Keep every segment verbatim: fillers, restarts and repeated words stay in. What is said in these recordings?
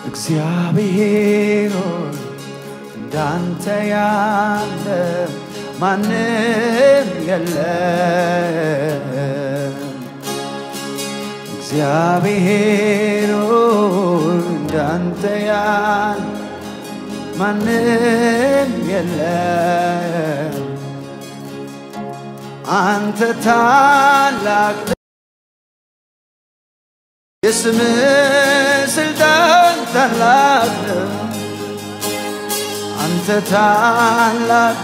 እግዚአብሔር እንዳንተ ያለ ማንም የለም እግዚአብሔር እንዳንተ ያለ ማንም የለም አንተ ታላቅ የስምህ ስልጣን ታላቅ ነው አንተ ታላቅ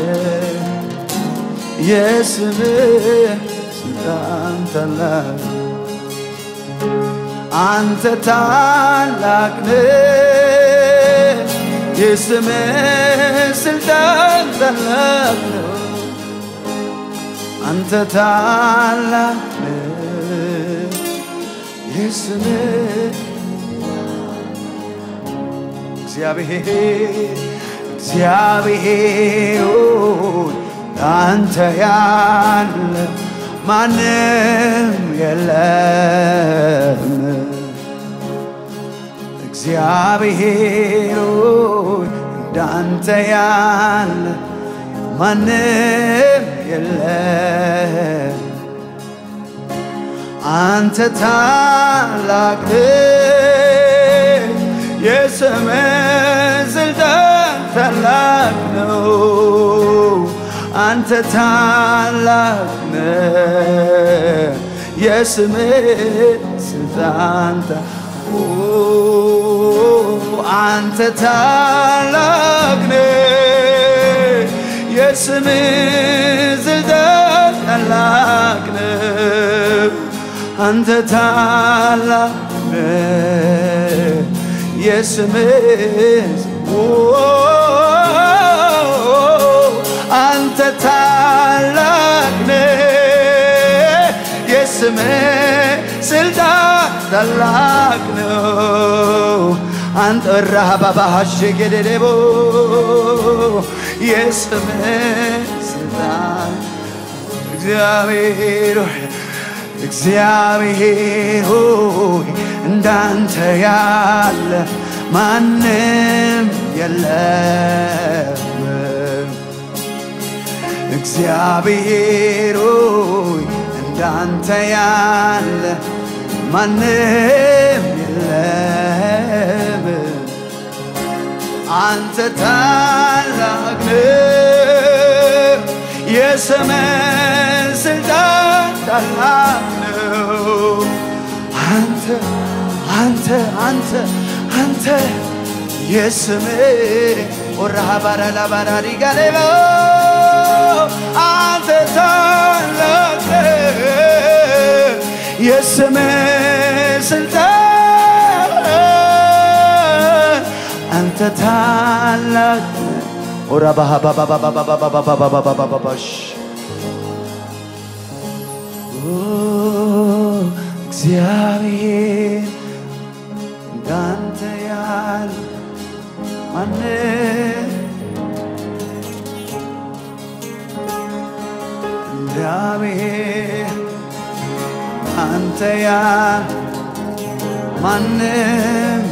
የስምህ ስልጣን ታላቅ አንተ ታላቅ የስምህ ስልጣን ታላቅ ነው አንተ ታላቅ የስምህ እግዚአብሔር እግዚአብሔር አንተ ያለ ማንም የለም እግዚአብሔር እንዳንተ ያለ ማንም የለም አንተ ታላቅ የስምህ ስልጣን ታላቅ ነው አንተ ታላቅ የስምህ ስልጣን አንተ ታላቅ የስምህ ስልጣን ታላቅ አንተ ታላቅ የስምህ አንተ ታላቅ የስምህ ስልጣን ታላቅ ነው አንተ ረሃባባሽ ገደደቦ የስምህ ስልጣን እግዚአብሔር እግዚአብሔር ሆይ እንዳንተ ያለ ማንም የለም እግዚአብሔር ሆይ እንዳንተ ያለ ማንም የለም አንተ ታላቅ የስምህ ስልጣን ታላቅ ነው አንተ አንተ አንተ አንተ የስምህ ወራባራላ ባራሪ ጋሌባ አንተ ታላቅ የስምህ ስልጣን አንተ ታላቅ ወራባባባባባባባባባባባባሽ እግዚአብሔር እንዳንተ ያለ ማንም እግዚአብሔር አንተ ያለ ማንም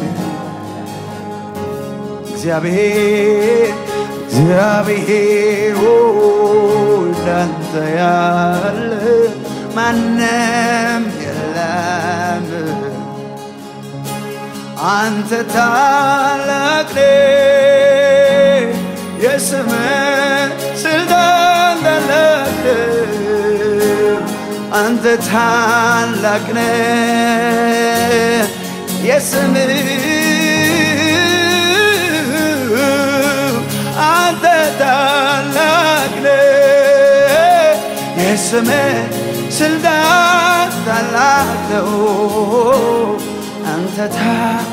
እግዚአብሔር እግዚአብሔር እንዳንተ ያለ ማንም የለም አንተ ታላቅ የስምህ ስልጣን ታላቅ አንተ ታላቅ የስምህ አንተ ታላቅ የስምህ ስልጣን ታላቅ ነው አንተ ታ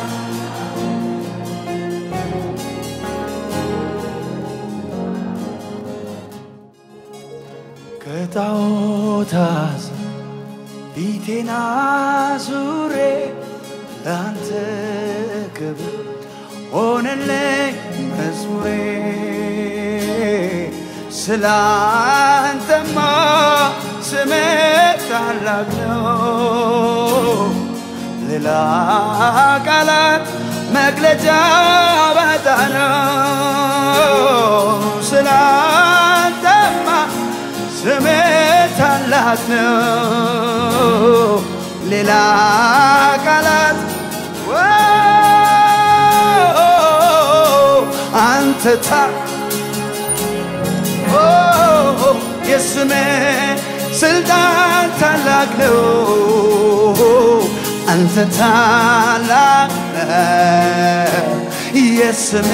ከጣዖታት ፊቴን አዙሬ ላንተ ክብር ሆነልኝ መዝሙሬ ስላንተማ ስምህ ታላቅ ነው ሌላ ቃላት መግለጫ ባጣነው ስላንተማ ስሜ ታላቅ ነው ሌላ ቃላት አንተ ታ የስሜ ስልጣን ታላቅ ነው አንተ ታላቅ የስሜ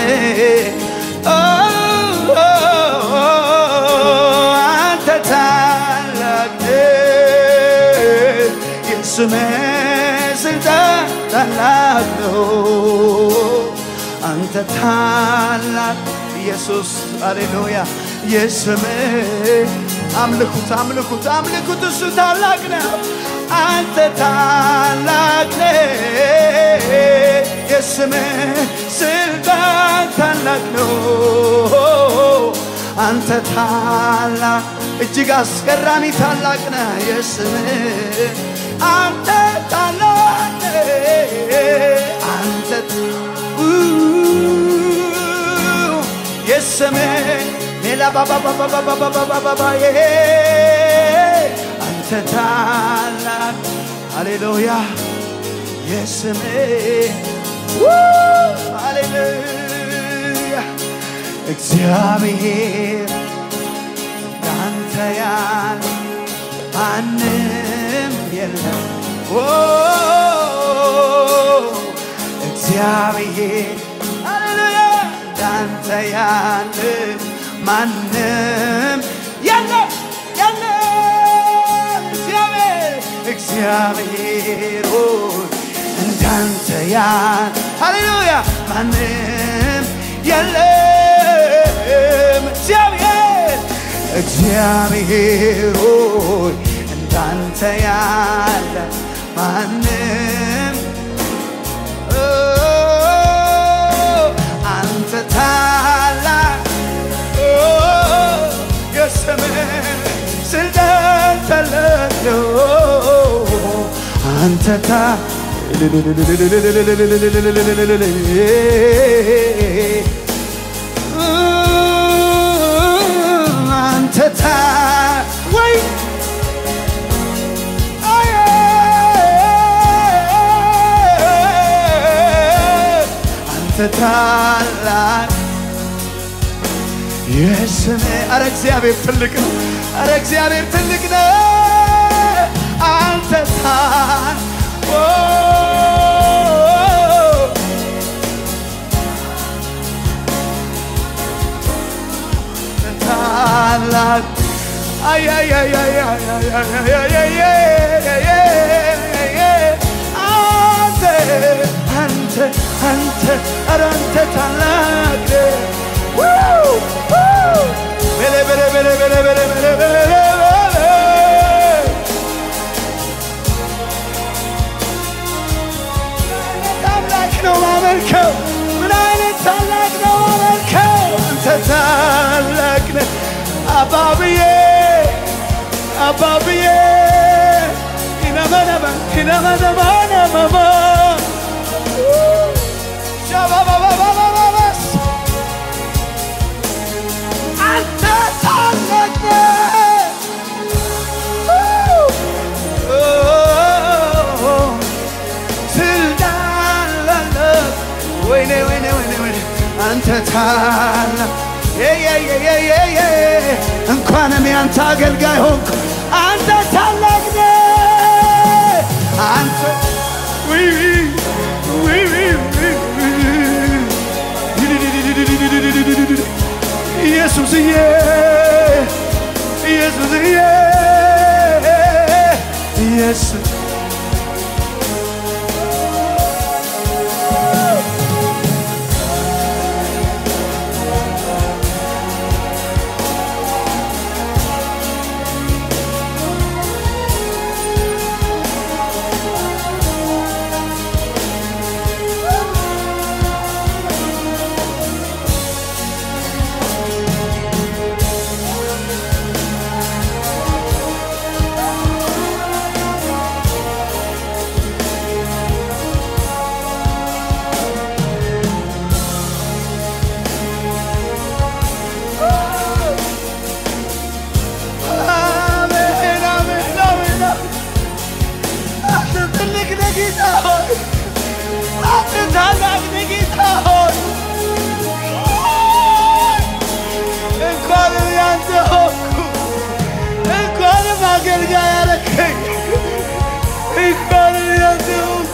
አንተ ታላቅ የስሜ ስልጣን ታላቅ ነው አንተ ታላቅ ኢየሱስ ሃሌሉያ የስሜ አምልኩት አምልኩት አምልኩት እሱ ታላቅ ነው አንተ ታላቅ የስሜ ስልጣን ታላቅ ነው አንተ ታላቅ እጅግ አስገራሚ ታላቅ ነህ የስሜ አንተ ታላቅ አንተ የስሜ ሌላ ባባ ባባ ባባ ባባ ባባ አንተ ታላቅ ሃሌሉያ የስሜ ሃሌሉያ እግዚአብሔር ያንተ ያለ ማንም የለም እግዚአብሔር ሃሌሉያ ያንተ ያለ ማንም የለም የለም እግዚአብሔር እግዚአብሔር ሆይ እንዳንተ ያለ ሃሌሉያ ማንም የለም እግዚአብሔር እግዚአብሔር ሆይ እንዳንተ ያለ ማንም አንተ ታላቅ የስሜ ስልጣን ታላቅ ነው አንተ ታ አንተ ታ ወይ አንተ ታላቅ የስሜ አረ እግዚአብሔር ትልቅ ነው አረ እግዚአብሔር ትልቅ ነው አንተ ታላቅ ታላቅ አይ አይ አይ አይ አይ አይ አንተ አንተ አንተ አረ አንተ ታላቅ bele bele bele bele bele bele bele ታላቅ ነው ማመልከው ምን አይነት ታላቅ ነው ማመልከው አንተ ታላቅ ነህ አባብዬ አባብዬ ኢናማናማ ኢናማናማናማ ሻባባባባባባስ አንተ ታላቅ ስልጣን ላለህ ወይኔ ወይኔ ወይኔ ወይኔ አንተ ታላቅ እንኳንም ያንተ አገልጋይ ሆንኩ አንተ ታላቅ ነህ አንተ ኢየሱስዬ ኢየሱስዬ ኢየሱስ ታላቅ ነህ ጌታ ሆይ እንኳንም ያንተ ሆንኩ እንኳንም አገልጋይ አደረከኝ እንኳንም ያንተ ሆንኩ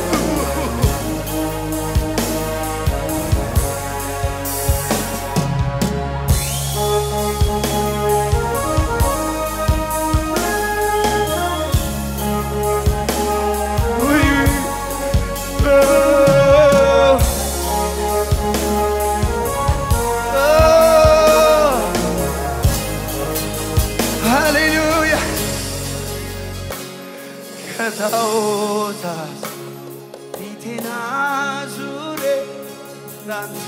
ከታውታት ፊቴን አዙሬ ላንተ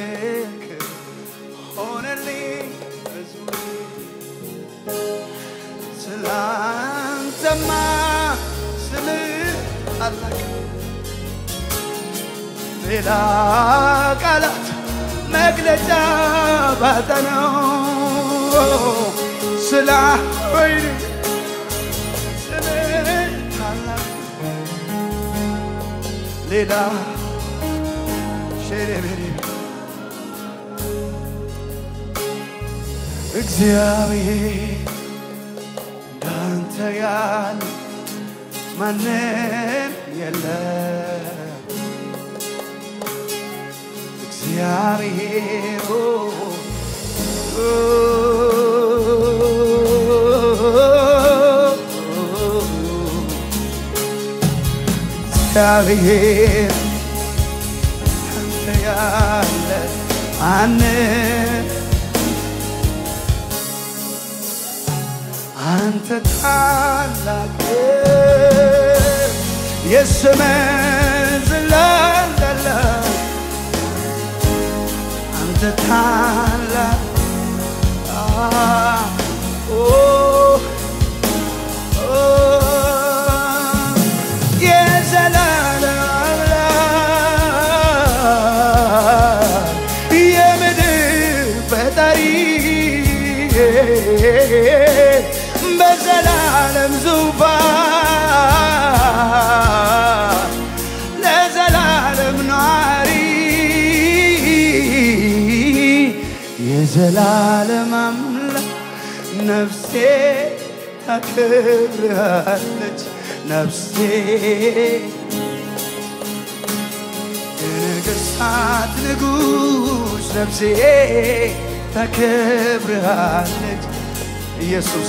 ሆነልኝ መዝሙሬ ስላንተማ ስምህ ታላቅ ሌላ ቃላት መግለጫ ባጣ ነው ስላ ወይኔ ሌላ ሸረበሬ እግዚአብሔር እንዳንተ ያለ ማንም የለም እግዚአብሔር እግዚአብሔር አንተ ያለ ማንም አንተ ታላቅ የስምህ ዝናለ አንተ ታላቅ በዘላለም ዙፋን ለዘላለም ኗሪ የዘላለም አምላክ ነፍሴ ታከብርሃለች ነፍሴ የነገሥታት ንጉሥ ነፍሴ ታከብርሃለች ኢየሱስ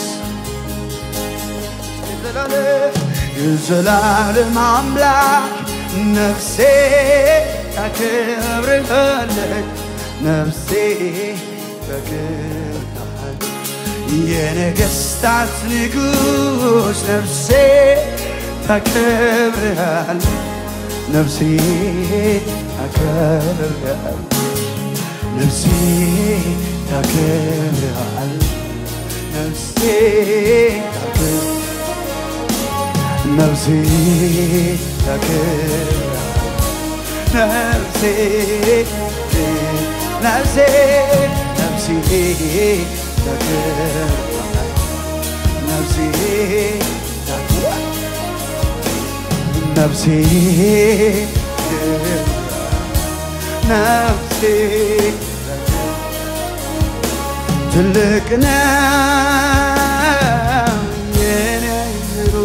የዘላለም አምላክ ነፍሴ ታከብርሃለች ነፍሴ ታከብርሃለች የነገሥታት ንጉሥ ነፍሴ ታከብርሃለች ነፍሴ ታከብርሃለች ነፍሴ ታከብርሃለች ነፍሴ ታከብርሃለች ነፍሴ ታከብርሃለች ነፍሴ ነፍሴ ነፍሴ ታከብርሃለች ነፍሴ ነፍሴ ነፍሴ ትልቅ ነው የኔ አይምሮ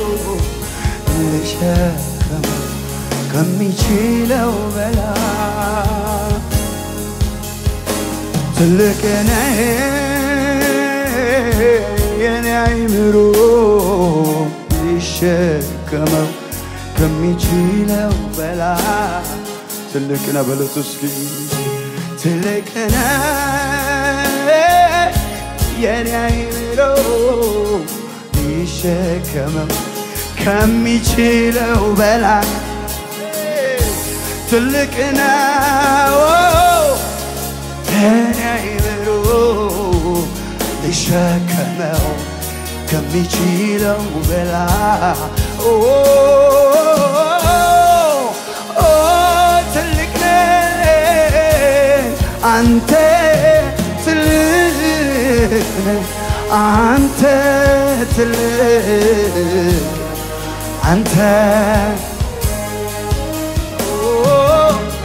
ልሸከመው ከሚችለው በላይ ትልቅ ነው የኔ አይምሮ ልሸከመው ከሚችለው በላይ ትልቅ ነው በሉት እስኪ ትልቅ ነው የኔ አይምሮ ልሸከመው ከሚችለው በላይ ትልቅ ነው የኔ አይምሮ ልሸከመው ከሚችለው በላይ ትልቅ ነህ አንተ ትልቅ ነህ አንተ ትልቅ አንተ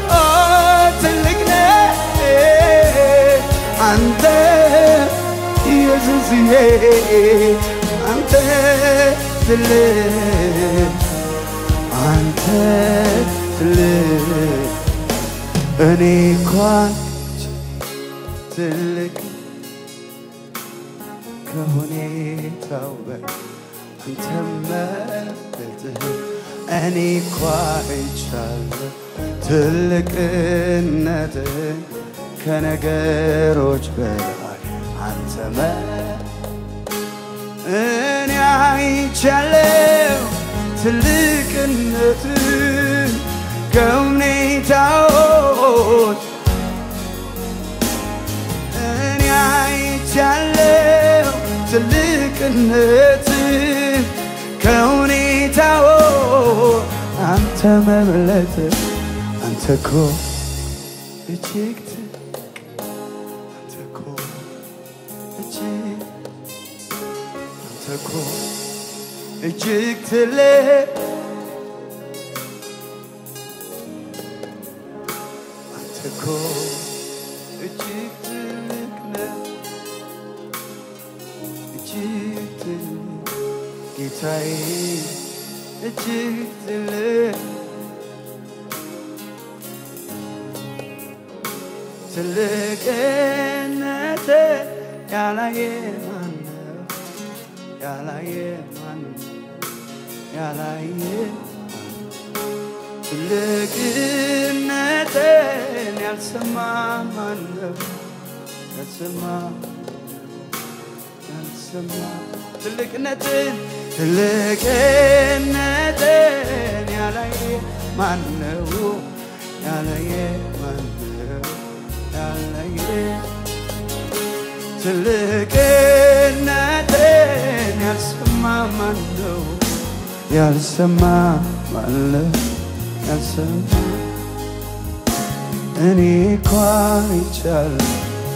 ኢየሱስዬ አንተ ትልቅ አንተ ትልቅ እኔ እንኳን ትልቅ ከሁኔታው በላይ አንተ መብለጥህ እኔ እንኳን አይቻለሁ ትልቅነትህ ከነገሮች በላይ አንተ እኔ አይቻለሁ ትልቅነትህ ከሁኔታዎች እኔ አይቻለሁ ትልቅነትህ ከሁኔታዎች አንተ መብለጥህ አንተ እኮ እጅግ ትልቅ አንተ እኮ እጅግ አንተ እኮ እጅግ ትልቅ አንተ እኮ እጅግ ትልቅ ነህ እጅግ ትልቅ ጌታዬ እጅግ ትልቅ ትልቅነትህ ያላየ ማነው ያላየ ማነው ያላየ ትልቅነትህን ያልሰማ ማነው ያልሰማ ያልሰማ ትልቅነትህን ትልቅነትህን ያላየ ማነው ያላየ ማነው ያላየ ትልቅነትህን ያልሰማ ማነው ያልሰማ ማነው ያልሰማ እኔ እኮ አይቻለሁ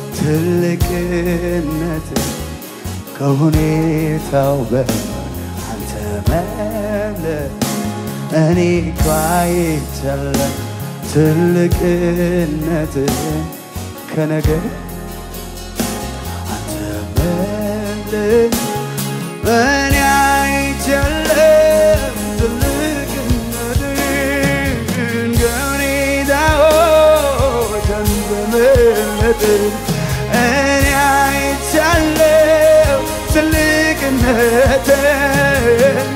ትልቅነትህ ከሁኔታው በላይ አንተ መብለጥ እኔ እኮ አይቻለሁ ትልቅነትህ ከነገር አንተ መብለጥ እኔ አይቻለሁ ትልቅነትህን ከሁኔታዎች አንተ መብለጥ እኔ አይቻለሁ ትልቅነትህን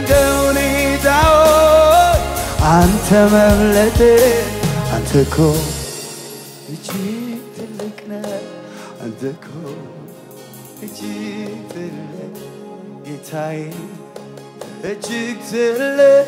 ከሁኔታዎች አንተ መብለጥ አንተ እኮ እጅግ ትልቅ ነህ አንተ እኮ እጅግ ትልቅ ጌታዬ እጅግ ትልቅ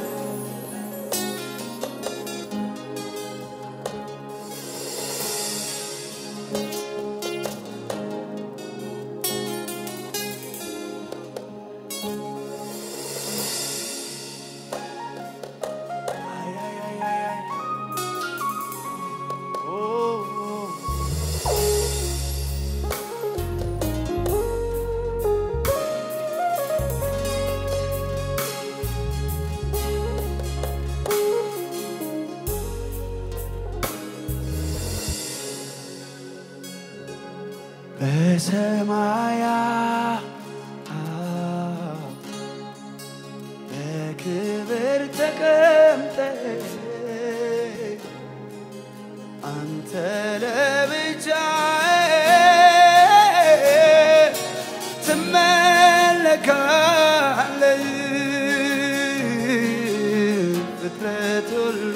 በሰማያት በክብር ተቀምጠህ አንተ ለብቻህ ትመለካለህ ፍጥረት ሁሉ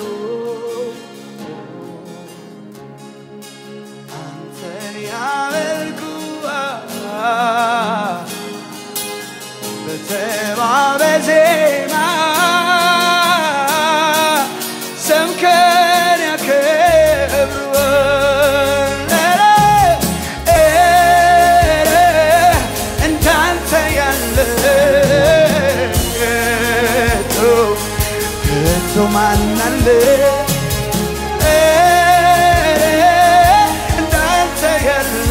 አንተን ያመልኩሃል በተባበ ዜማ ስምህን ያከብሩሃል እንዳንተ ያለ ከቶ ማን አለ እንዳንተ ያለ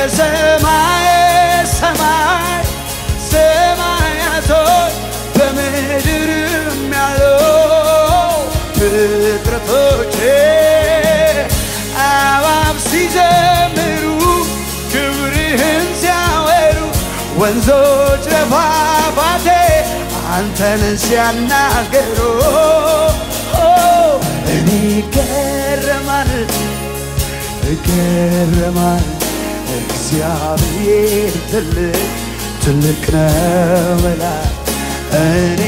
ከሰማይ ሰማይ ሰማያቶች በምድርም ያለው ፍጥረቶች አዋፍ ሲዘምሩ ክብርህን ሲያወሩ ወንዞች ለፏፏቴ አንተን ሲያናገሩ እኔ እገረማለሁ እገረማለሁ እግዚአብሔር ትልቅ ትልቅ ነው እላለሁ እኔ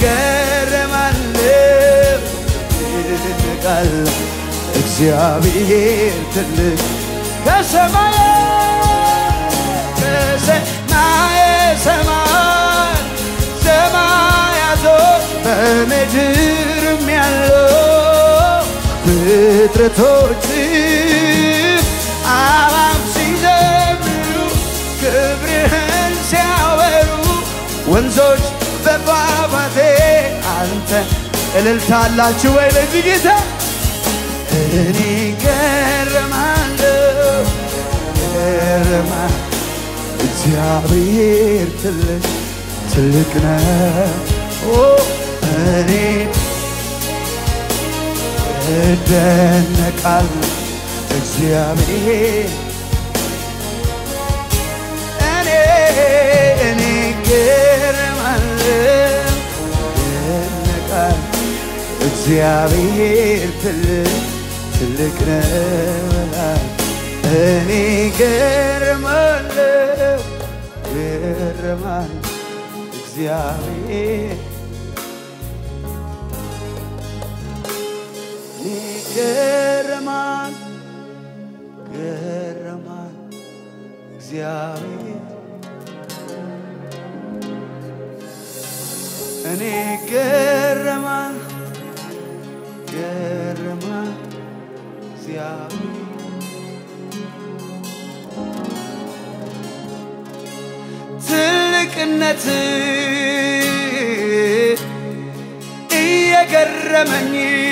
እገረማለሁ እደነቃለሁ እግዚአብሔር ትልቅ ከሰማይ ከሰማይ ሰማይ ሰማያቶች በምድርም ያለው ፍጥረቶች አዋፍ ሲዘምሩ ክብርህን ሲያወሩ ወንዞች በፏፏቴ አንተ እልልታላችሁ ወይ ለዚህ ጌታ እኔ እገረማለሁ እገረማለሁ እግዚአብሔር ትልቅ ትልቅ ነው እኔ እደነቃለሁ እግዚአብሔር እኔ እኔ እገረማለሁ እደነቃለሁ እግዚአብሔር ትልቅ ትልቅ ነው እኔ እገረማለሁ እገረማለሁ እግዚአብሔር እገረማለሁ እገረማለሁ እግዚአብሔር እኔ እገረማለሁ እገረማለሁ እግዚአብሔር ትልቅነት እየገረመኝ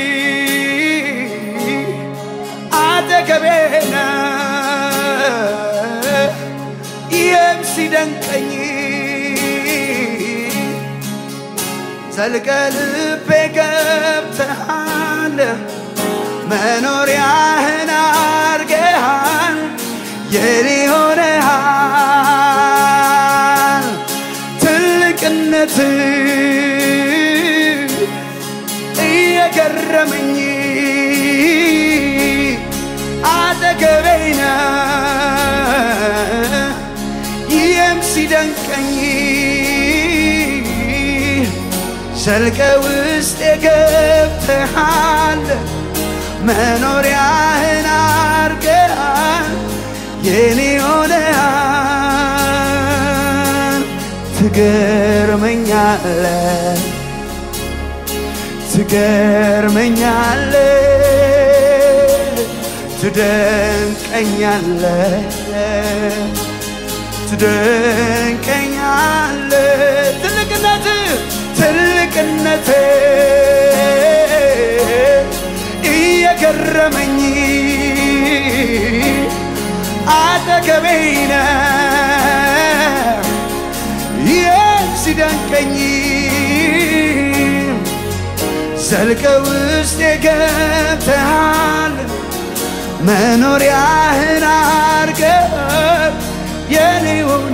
አጠገቤ ነህ ይህም ሲደንቀኝ ዘልቀህ ልቤ ገብተሃል መኖሪያህን አድርገሃል የኔ ሆነሃል ትልቅነት እየገረመኝ አጠገቤ ነህ ይህም ሲደንቀኝ ዘልቀህ ውስጤ ገብተሃል መኖሪያህን አድርገሃል የኔ ሆነሃል ትገርመኛለህ ትገርመኛለህ ትደንቀኛለህ ትደንቀኛለህ ትልቅነት ትልቅነት እየገረመኝ አጠገቤ ነህ ይህም ሲደንቀኝ ዘልቀህ ውስጤ ገብተሃል መኖሪያህን አድርገህ የኔ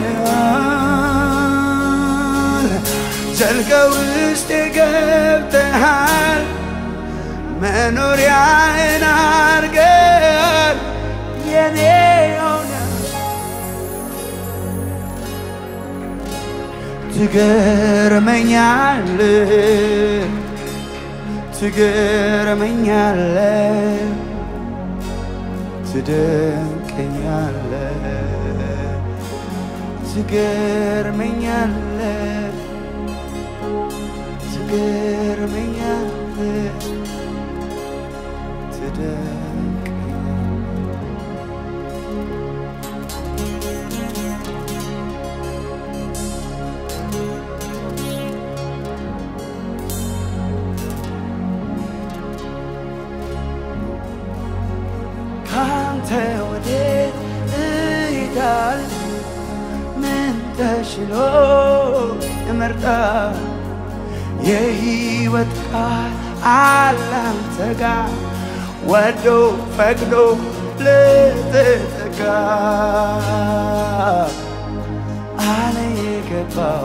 ሆነሃል ዘልቀህ ውስጤ ገብተሃል መኖሪያህን አድርገህ የኔ ሆነሃል ትገርመኛለህ ትገርመኛለህ ትደንቀኛለህ ትገርመኛለህ ትገርመኛለህ ካንተ ወዴት እሄዳለሁ ችሎ ይመርጣል የሕይወት ቃል አላንተ ጋር ወዶ ፈቅዶ ልትተጋ አለ የገባው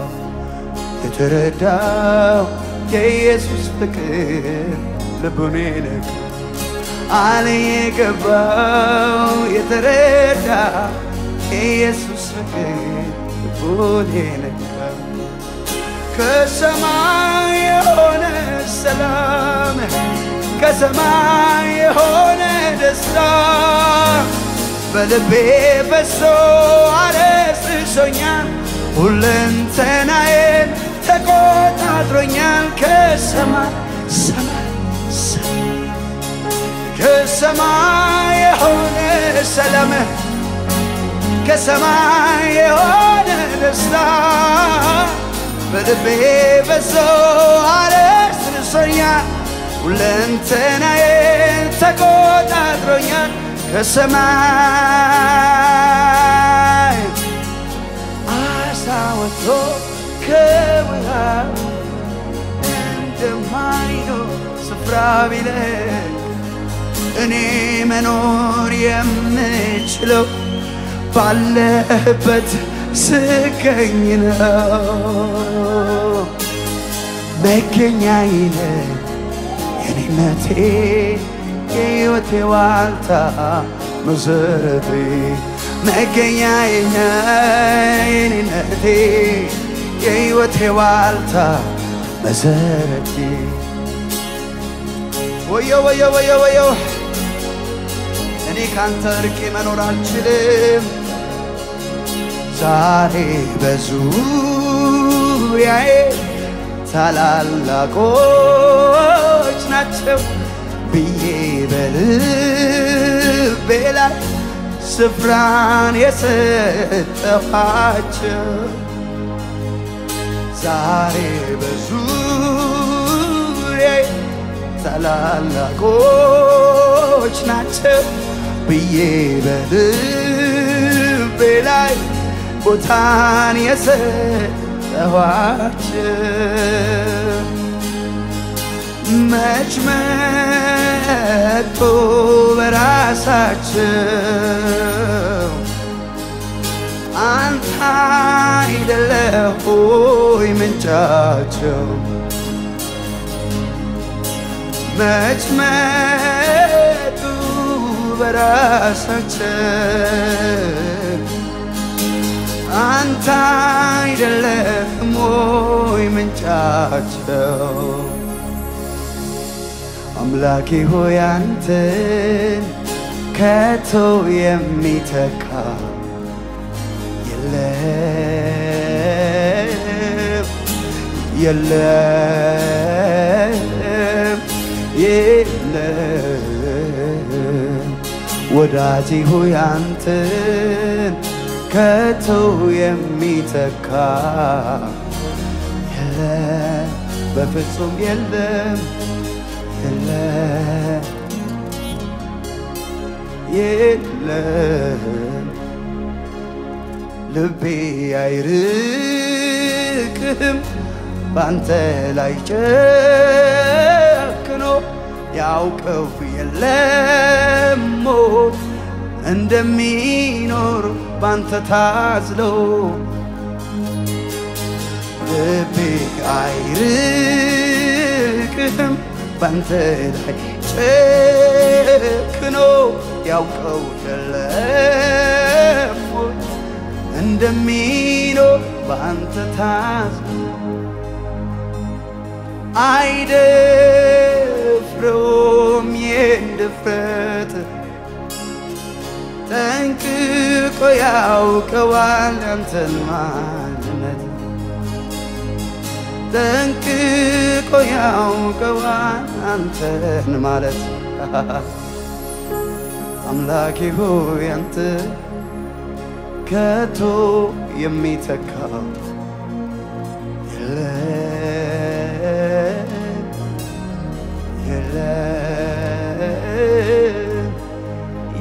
የተረዳው የኢየሱስ ፍቅር ልቡን ነካ አለ የገባው የተረዳው የኢየሱስ ፍቅር ልቡን ነካ ከሰማይ የሆነ ሰላም ከሰማይ የሆነ ደስታ በልቤ ፈሶ አረስርሶኛል ሁለንተናዬን ተቆጣጥሮኛል ከሰማይ ሰማይ ከሰማይ የሆነ ሰላም ከሰማይ የሆነ ደስታ በልቤ ፈሶ አረስርሶኛል ሁለንተናዬን ተቆጣጥሮኛል ከሰማይ አሳ ወጥቶ ከውሃው እንደማይኖር ስፍራ ቢለቅ እኔ መኖር የምችለው ባለህበት ስገኝ ነው መገኛዬ ነህ የኔነቴ የሕይወቴ ዋልታ መሰረቴ መገኛዬ ነህ የኔነቴ የሕይወቴ ዋልታ መሰረቴ ወዮ ወዮ ወዮ ወዮ እኔ ካንተ ርቄ መኖር አልችልም ዛሬ በዙሪያዬ ታላላቆች ናቸው ብዬ በልቤ ላይ ስፍራን የሰጠኋቸው ዛሬ በዙሪያዬ ታላላቆች ናቸው ብዬ በልቤ ላይ ቦታን የሰጠኋቸው መች መጡ በራሳቸው አንተ አይደለህ ሆይ ምንጫቸው መች መጡ በራሳቸው አንተ አይደለህም ሆይ ምንጫቸው አምላኬ ሆይ አንተን ከቶ የሚተካ የለም የለም የለም ወዳጄ ሆይ አንተን ከቶ የሚተካ የለም በፍጹም የለም የለም የለም ልቤ አይርቅም ባንተ ላይ ጨክኖ ያውቀው የለም ሞት እንደሚኖር ባንተ ታዝሎ ልቤ አይርቅም ባንተ ላይ ጨክኖ ያውቀው የለም ሞት እንደሚኖር ባንተ ታዝሎ አይደፍረውም የድፍረት ጠንቅቆ ያውቀዋል ያንተን ማንነት ጠንቅቆ ያውቀዋል አንተን ማለት አምላኬ ሆይ አንተ ከቶ የሚተካ የለም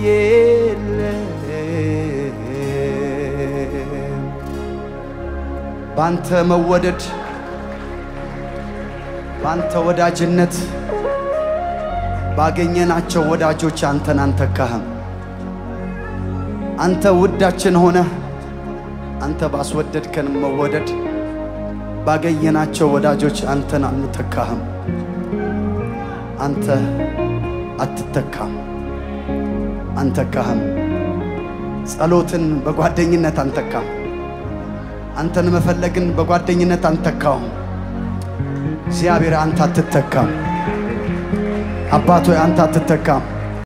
የለም ባንተ መወደድ ባንተ ወዳጅነት ባገኘናቸው ወዳጆች አንተን አንተካህም አንተ ውዳችን ሆነ አንተ ባስወደድከን መወደድ ባገኘናቸው ወዳጆች አንተን አንተካህም አንተ አትተካም አንተካህም ጸሎትን በጓደኝነት አንተካም አንተን መፈለግን በጓደኝነት አንተካው እግዚአብሔር አንተ አትተካም አባቶ አንተ አትተካም